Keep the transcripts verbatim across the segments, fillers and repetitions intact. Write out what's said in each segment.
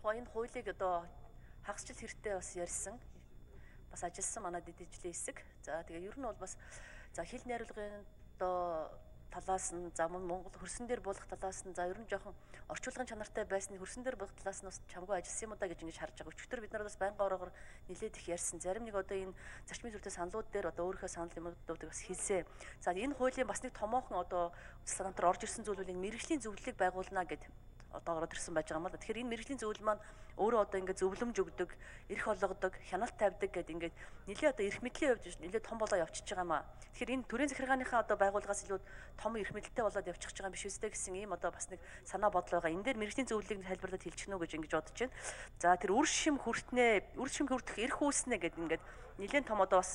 яг энэ хуулийг одоо хагас жил хэрэгтэй бас ярьсан. Бас ажилласан манай дэдижлийн хэсэг. За тэгээ ер нь бол бас за хил найруулгын одоо талаас нь за Монгол хөрсөн дээр буулгах талаас нь за ер нь жоохон орчуулгын чанартай байсан хөрсөн дээр буулгах талаас нь бас чамгүй ажилласан юм удаа гэж ингэж харж байгаа. Өчигдөр бид нар бас байнга ороогоор нэлээд их ярьсан. Зарим нэг одоо энэ зарчмын зүйтэй саналууд дээр одоо өөрийнхөө санал юмнуудыг бас хэлсэн. За энэ хуулийн бас нэг томоохон одоо утасгантар орж ирсэн зүйл бол энэ мэрэгжлийн зөвлөлийг байгуулна гэдэг одоо ороод ирсэн байж байгаа юм л да. Тэгэхээр энэ мэрэгжлийн зөвлөл маань өөрөө одоо ингээд зөвлөмж өгдөг, эрх олгодог, хяналт тавьдаг гэдэг ингээд нэлээд одоо эрх мэдлийн хувьд нэлээд том болоо явчихж байгаа юм аа. Тэгэхээр энэ төрийн захиргааныхаа одоо байгууллагаас илүү том эрх мэдэлтэй болоод явчих байгаа юм биш үстэй гэсэн ийм одоо бас нэг санаа бодол байгаа. Энэ дээр мэрэгжлийн зөвлөлийг тайлбарлаад хэлчихнэ үү гэж ингэж бодож байна. За тэр үр шим хүртнэ, үр шим хүртэх эрх үүснэ гэдэг ингээд нэлээд том одоо бас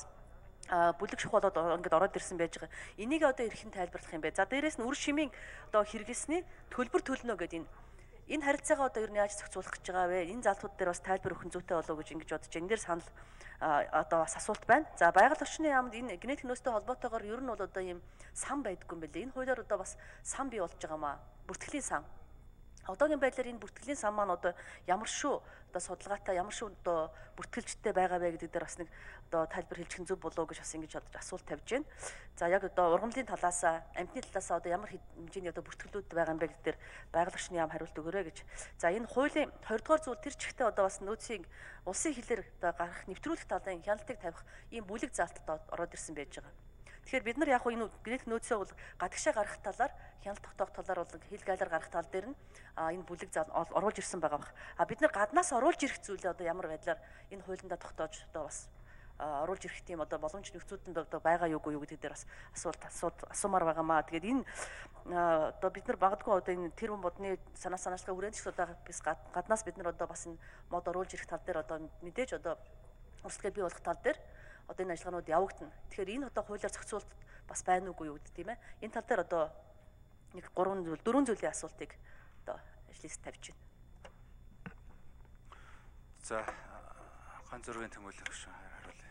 а бүлэг шух болоод ингээд ороод ирсэн байж байгаа. Энийг одоо эрхэн тайлбарлах юм бэ? За дээрэс нь үр шимийн одоо хэрэглэсний төлбөр төлнө гэдэг энэ энэ харилцаагаа одоо ер нь яаж зохицуулах гэж байгаа вэ? Энэ залтууд дээр бас тайлбар өгөх зүйтэй болов уу гэж ингэж бодож байна. Энэ дээр санал одоо бас асуулт байна. За байгаль орчны яамд энэ генетик нөөцтэй холбоотойгоор ер нь бол одоо ийм сан байдаггүй юм байна лээ. Энэ хуулиар одоо бас сан бий болж байгаа маа. Бүртгэлийн сан. Одоогийн байдлаар энэ бүртгэлийн сан маань одоо ямар шүү одоо судалгаатай ямар шүү одоо бүртгэлжтэй байгаа вэ гэдэг дээр бас нэг одоо тайлбар хэлчих зүг болов уу гэж бас ингэж бодож асуулт тавьж байна. За яг одоо ургамлын талаас амьтны талаас одоо ямар хэмжээний одоо бүртгэлүүд байгаа юм бэ гэдэг дээр байгаль орчны яам хариулт өгөөрэй гэж. За энэ хуулийн хоёрдугаар зүйл тэр чигтээ одоо бас нөөцийг улсын хилээр одоо гарах нэвтрүүлэх талын хяналтыг тавих ийм бүлэг заалтад ороод ирсэн байж байгаа. Тэгэхээр бид нар яг энэ генетик нөөцөө бол гадагшаа гаргах талаар хяналт тогтоох талаар бол хил гайлаар гаргах тал дээр нь энэ бүлэг оруулж ирсэн байгаа бах. А бид нар гаднаас оруулж ирэх зүйлээ одоо ямар байдлаар энэ хуулиндаа тогтоож одоо бас оруулж ирэх тийм одоо боломж нөхцөлд одоо байгаа юу юу гэдэг дээр бас асуулт асууд асуумаар байгаамаа. Тэгээд энэ одоо бид нар багдгүй одоо энэ тэр хүн бодны санаа санаачлагын хүрээнд ч одоо бис гаднаас бид нар одоо бас энэ мод оруулж ирэх тал дээр одоо мэдээж одоо урсгалыг бий болгох тал дээр одоо энэ ажиллагаанууд явагдана. Тэгэхээр энэ одоо хуулиар зохицуулт бас байна уугүй юу гэдэг тийм ээ. Энэ тал дээр одоо нэг гурван зүйл, дөрвөн зүйлийн асуултыг одоо ажлын хэсэгт тавьж байна. За хан зургийн тэмүүлэг шүү хариулъя.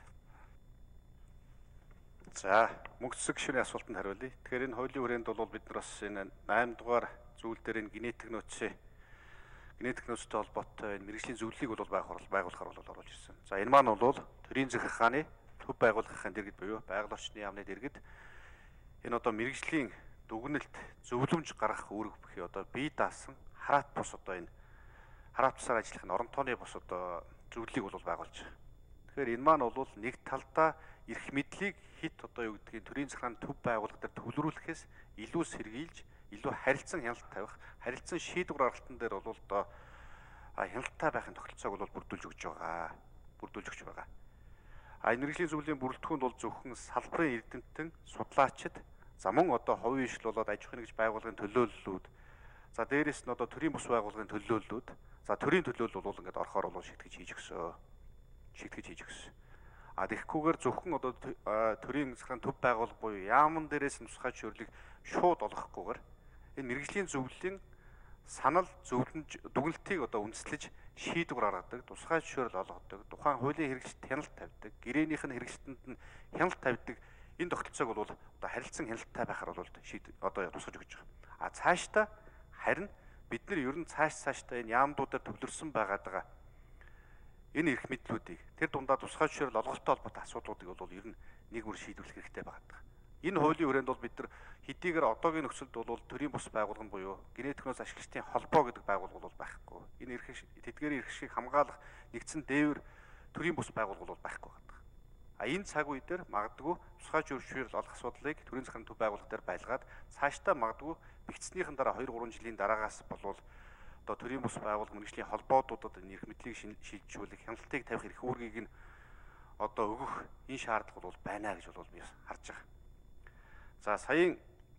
За мөнгө цэцэг гишүүний асуултанд хариулъя. Тэгэхээр энэ хуулийн хүрээнд бол бид нар бас энэ восемь дугаар зүйл дээр энэ генетик нөөцийн генетик нөөцтэй холбоотой энэ мэрэгжлийн зөвлөлийг бол байгуулахаар бол оруулж ирсэн. За энэ маань бол төрийн захиргааны төв байгууллагын дэргэд буюу байгаль орчны яамны дэргэд энэ одоо мэрэгжлийн дүгнэлт зөвлөмж гаргах үүрэг бүхий одоо бие даасан хараат бус одоо энэ хараат бусаар ажиллах энэ орон тооны бус одоо зөвлөлийг бол байгуулж байгаа. Тэгэхээр энэ маань бол нэг талдаа эрх мэдлийг хит одоо юу гэдгийг төрийн захиргааны төв байгууллага дээр төвлөрүүлэхээс илүү сэргийлж илүү харилцан хяналт тавих, харилцан шийдвэр гаргалтын дээр бол одоо хяналттай байхын тогтолцоог бол бүрдүүлж өгч байгаа. Бүрдүүлж өгч байгаа. А энэ мэрэгжлийн зөвлөлийн бүрэлдэхүүнд бол зөвхөн салбарын эрдэмтэн, судлаачид, за мөн одоо хувийн ишл болоод аж ахуйн нэгж байгууллагын төлөөллүүд, за дээрэс нь одоо төрийн бус байгууллагын төлөөллүүд, за төрийн төлөөлөл бол ингээд орохоор бол шийтгэж хийж өгсөн. Шийтгэж хийж өгсөн. А тэгэхгүйгээр зөвхөн одоо төрийн захиргааны төв байгууллага буюу яамн дээрээс нь тусгай шийдвэрлийг шууд олгохгүйгээр энэ мэрэгжлийн зөвлөлийн санал зөвлөмж дүгнэлтийг одоо үндэслэж шийдвэр гаргадаг, тусгай зөвшөөрөл олгодог, тухайн хуулийн хэрэгжит хяналт тавьдаг, гэрээнийх нь хэрэгжитэнд нь хяналт тавьдаг энэ тогтолцоог бол одоо харилцан хяналттай байхаар бол шийд одоо тусгаж өгч байгаа. А цаашдаа харин бид нар ер нь цааш цаашдаа энэ яамдуудаар төвлөрсөн байгаад байгаа энэ эрх мэдлүүдийг тэр дундаа тусгай зөвшөөрөл олголттой холбоотой асуудлуудыг бол ер нь нэг бүр шийдвэрлэх хэрэгтэй байгаа. Энэ хуулийн хүрээнд бол бид нар хэдийгээр одоогийн нөхцөлд бол төрийн бус байгууллага буюу генетик нөөц ашигчдын холбоо гэдэг байгууллага бол байхгүй. Энэ эрх тэдгээрийн эрх шийг хамгаалах нэгдсэн дээвэр төрийн бус байгууллага бол байхгүй байдаг. А энэ цаг үе дээр магадгүй тусгай зөвшөөрөл олох асуудлыг төрийн захиргааны төв байгууллага дээр байлгаад цаашдаа магадгүй бэгцснийхэн дараа two three жилийн дараагаас болвол одоо төрийн бус байгууллага мэргэжлийн холбоодуудад энэ эрх мэдлийг шилжүүлэх, хяналтыг тавих эрх үүргийг нь одоо өгөх энэ шаардлага бол байна гэж бол би харж байгаа. За саяын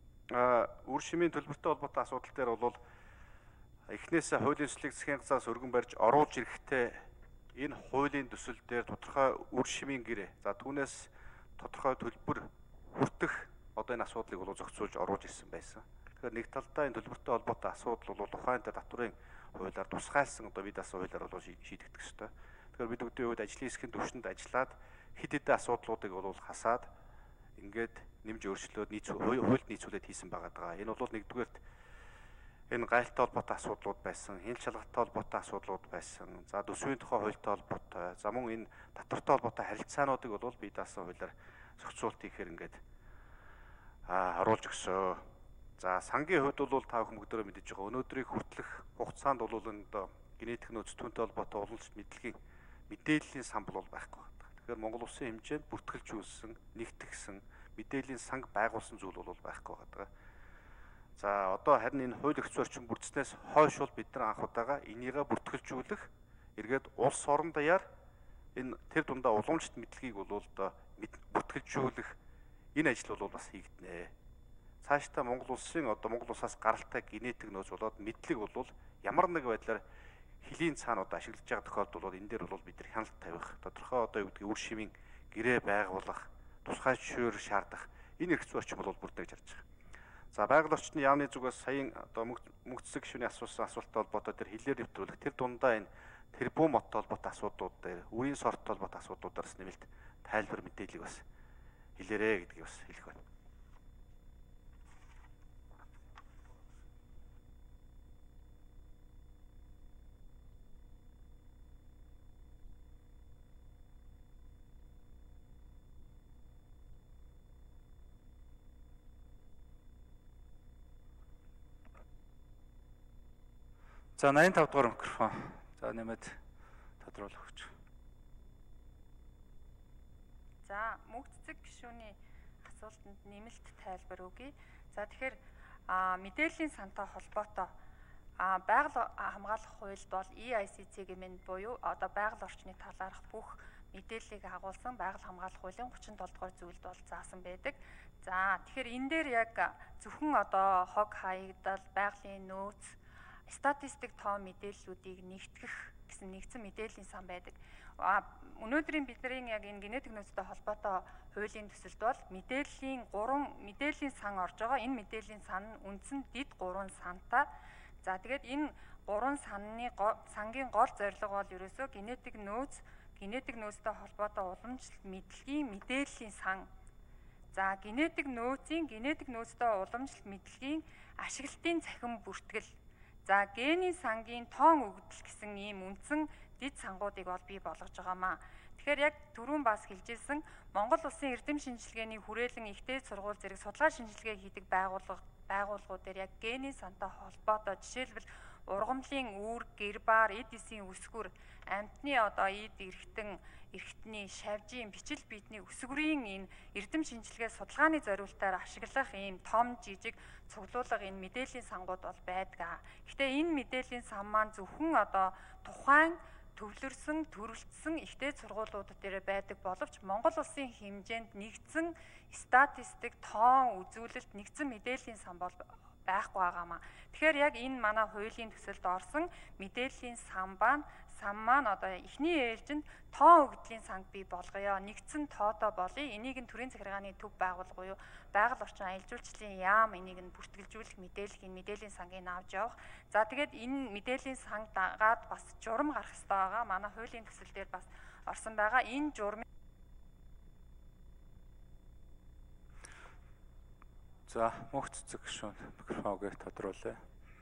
үр шимийн төлбөртэй холбоотой асуудал дээр бол эхнээсээ хуулийн төслийг засгийн газраас өргөн барьж оруулж ирэхдээ энэ хуулийн төсөл дээр тодорхой үр шимийн гэрээ, за түүнээс тодорхой төлбөр хүртэх одоо энэ асуудлыг бол зохицуулж оруулж ирсэн байсан. Тэгэхээр нэг талдаа энэ төлбөртэй холбоотой асуудал бол ухаантай татврын хуулиар тусгайлсан одоо бид асан хуулиар бол шийдэгдэх ёстой. Тэгэхээр бид өдөө үед ажлын хэсгийн төвшөнд ажиллаад хэд хэдэн асуудлуудыг бол хасаад ингээд нэмж өөрчлөөд нийц хуульд нийцүүлээд хийсэн байгаа даа. Энэ бол нэгдүгээрт энэ гайлттай холбоотой асуудлууд байсан, хил шалгалттай холбоотой асуудлууд байсан. За төсвийн тухай хуультай холбоотой, за мөн энэ татвартай холбоотой харилцаануудыг бол бие даасан хуулиар зохицуулт хийхээр ингээд а оруулж өгсөө. За сангийн хувьд бол та бүхэн бүгдөө мэдэж байгаа. Өнөөдрийг хүртэлх хугацаанд бол энэ генетик нөөц түүнтэй холбоотой уламжлалт мэдлэгийн мэдээллийн сан бол байхгүй байна. Тэгэхээр Монгол Улсын хэмжээнд бүртгэлжүүлсэн, нэгтгэсэн мэдээллийн санг байгуулсан зүйл бол байхгүй байгаа. За одоо харин энэ хууль эрх зүйн орчин бүрдснээс хойш бол бид нар анх удаага энийгээ бүртгэлжүүлэх эргээд улс орон даяар энэ тэр дундаа уламжлалт мэдлэгийг бол одоо бүртгэлжүүлэх энэ ажил бол бас хийгднэ. Цаашдаа Монгол Улсын одоо Монгол Улсаас гаралтай генетик нөөц болоод мэдлэг бол ямар нэг байдлаар хилийн цаана одоо ашиглаж байгаа тохиолдол бол энэ дээр бол бид нар хяналт тавих, тодорхой одоо юу гэдгийг үр шимийн гэрээ байгуулах, тусгай шүүр шаардах энэ эрх зүйн орчин бол бүрдэж харж байгаа. За байгаль орчны яамны зүгээс саяын одоо мөнгө цэцэг гишүүний асуусан асуулттай холбоотой тэр хилээр нэвтрүүлэх тэр дундаа энэ тэрбум модтой холбоотой асуудлууд дээр, үрийн сорттой холбоотой асуудлуудаас нэмэлт тайлбар мэдээллийг бас хэлээрэ гэдгийг бас хэлэх байна. За восемьдесят пять дугаар микрофон. За нэмээд тодруулах хүч. За мөнгө цэцэг гишүүний асуултанд нэмэлт тайлбар өгье. За тэгэхээр мэдээллийн сантай холбоотой байгаль хамгаалах хуульд бол И Ай Си Цэ гэмээр буюу одоо байгаль орчны талаарх бүх мэдээллийг агуулсан байгаль хамгаалах хуулийн гучин долоо дугаар зүйлд бол заасан байдаг. За тэгэхээр энэ дээр яг зөвхөн одоо хог хаягдал, байгалийн нөөц, статистик тоо мэдээллүүдийг нэгтгэх гэсэн нэгдсэн мэдээллийн сан байдаг. Өнөөдрийн бидний яг энэ генетик нөөцтэй холбоотой хуулийн төсөлд бол мэдээллийн гурван мэдээллийн сан орж байгаа. Энэ мэдээллийн сан нь үндсэн дэд гурван сантай. За тэгээд энэ гурван санны сангийн гол зорилго бол ерөөсөө генетик нөөц, генетик нөөцтэй холбоотой уламжлалт мэдлэгийн мэдээллийн сан. За генетик нөөцийн генетик нөөцтэй уламжлалт мэдлэгийн ашиглалтын цахим бүртгэл. За генийн сангийн тоон өгдөл гэсэн ийм үндсэн дэд сангуудыг бол бий болгож байгаамаа. Тэгэхээр яг түрүүн бас хэлжсэн Монгол Улсын эрдэм шинжилгээний хүрээлэн ихтэй сургууль зэрэг судалгаа шинжилгээ хийдэг байгууллага байгууллагууд дээр яг генийн сантай холбоотой жишээлбэл ургамлын үүрэг, гэр бар, эд эсийн үсгүр, амьтны одоо эд эргэтэн, эргэтний шавжийн бичил биетний үсгүрийн энэ эрдэм шинжилгээ судалгааны зориултаар ашиглах ийм том жижиг цуглуулга энэ мэдээллийн сангууд бол байдаг. Гэхдээ энэ мэдээллийн сан маань зөвхөн одоо тухайн төвлөрсөн, төрөлдсөн ихтэй сургуулиудад дээр байдаг боловч Монгол Улсын хэмжээнд нэгдсэн статистик тоон үзүүлэлт нэгдсэн мэдээллийн сан бол байхгүй байгаамаа. Тэгэхээр яг энэ манай хуулийн төсөлд орсон мэдээллийн сан баа сан маань одоо эхний ээлжинд тоон өгдлийн санг бий болгоё. Нэгдсэн тоодоо болъё. Энийг нь төрийн захиргааны төв байгууллага буюу байгаль орчин аялал жуулчлалын яам энийг нь бүртгэлжүүлэх мэдээллийн мэдээллийн сангийг авч явах. За тэгээд энэ мэдээллийн санг дагаад бас журам гарах хэрэгтэй байгаа. Манай хуулийн төсөл дээр бас орсон байгаа. Энэ журмын За мөнх цэцэг гишүүн микрофоныг тодруулъя.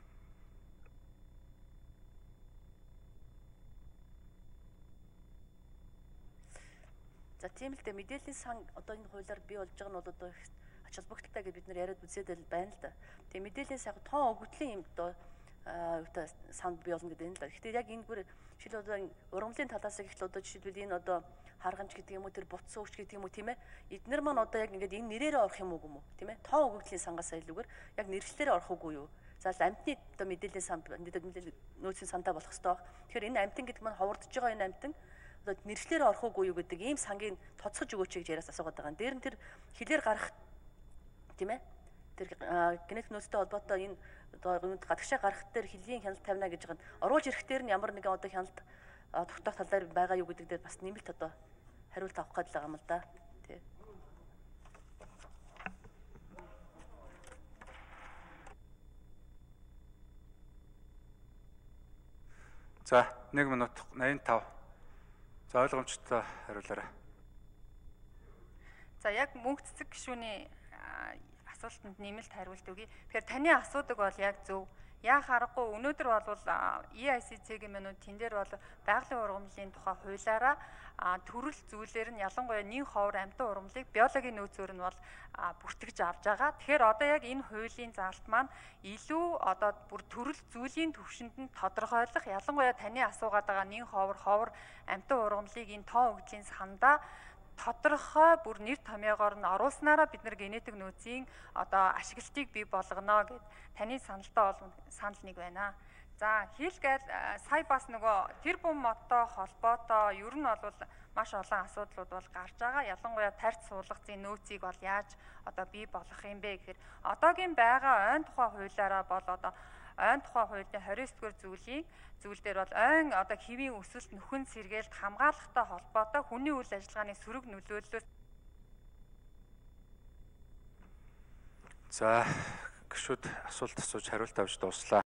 За тийм л дээ мэдээллийн сан одоо энэ хуулиар бий болж байгаа нь бол одоо ач холбогдолтой гэж бид нар яриад үзээд байна л да. Тэгээ мэдээллийн сан тоон өгөгдлийн юм одоо юутай санд бий болно гэдэг энэ л да. Гэхдээ яг энэ бүр жишээл одоо ургамлын талаас ихэл одоо жишээлбэл энэ одоо харганч гэдэг юм уу тэр бутсан өвч гэдэг юм уу тийм ээ. Эднэр маань одоо яг ингээд энэ нэрээрээ орох юм уу гүм үү тийм ээ. Тоон өгөгдлийн сангаас илүүгээр яг нэршлэрээ орох уугүй юу? За амьтны одоо мэдээллийн сан мэдээллийн нөөцийн сантай болох хэрэгтэй баг. Тэгэхээр энэ амьтан гэдэг маань ховордож байгаа энэ амьтан одоо нэршлэрээ орох уугүй юу гэдэг ийм сангийн тоцгож өгөөч гэж яриас асуугаад байгаа. Дээр нь тэр хилээр гарах тийм ээ. Тэр генетик нөөцтэй холбоотой энэ одоо гадагшаа гарах дээр хилийн хяналт тавина гэж байгаа нь оруулж ирэх дээр нь ямар нэгэн одоо хяналт тогтоох талаар байгаа юу гэдэг дээр бас нэмэлт одоо хариулт авах гэдэг байгаа юм л да. Тий. За нэг минут восемьдесят пять. За ойлгомжтой хариулаарай. За яг мөнх цэцэг гишүүний асуултанд нэмэлт хариулт өгье. Тэгэхээр таны асуудаг бол яг зөв. Яах аргагүй өнөөдөр бол и ай си цэ-ийн минут тэн дээр бол байгалийн ургамлын тухай хуулиараа төрөл зүйлээр нь ялангуяа нэн ховор амьтан ургамлыг биологийн нөөцөөр нь бол бүртгэж авч байгаа. Тэгэхээр одоо яг энэ хуулийн заалт маань илүү одоо бүр төрөл зүйлийн түвшинд нь тодорхойлох, ялангуяа таны асуугаад байгаа нэн ховор ховор амьтан ургамлыг энэ тоо өгдлийн сандаа тодорхой бүр нэр томьёогоор нь оруулснараа бид нар генетик нөөцийн одоо ашиглалтыг бий болгоно гэд таны саналтаа бол санал нэг байна. За хийлгээл сая бас нөгөө тэр бум модтой холбоотой ер нь бол маш олон асуудлууд бол гарч байгаа. Ялангуяа тарьц суулгацын нөөцийг бол яаж одоо бий болгох юм бэ гэхээр одоогийн байгаа ойн тухай хуулиараа бол одоо ойн тухай хуулийн хорин эсдүгээр зүйлийг зүйл дээр бол ойн одоо хэвийн өсөлт нөхөн сэргээлт хамгаалахтай холбоотой хүний үйл ажиллагааны сөрөг нөлөөллөөр. За гишүүд асуулт асууж хариулт авч дууслаа.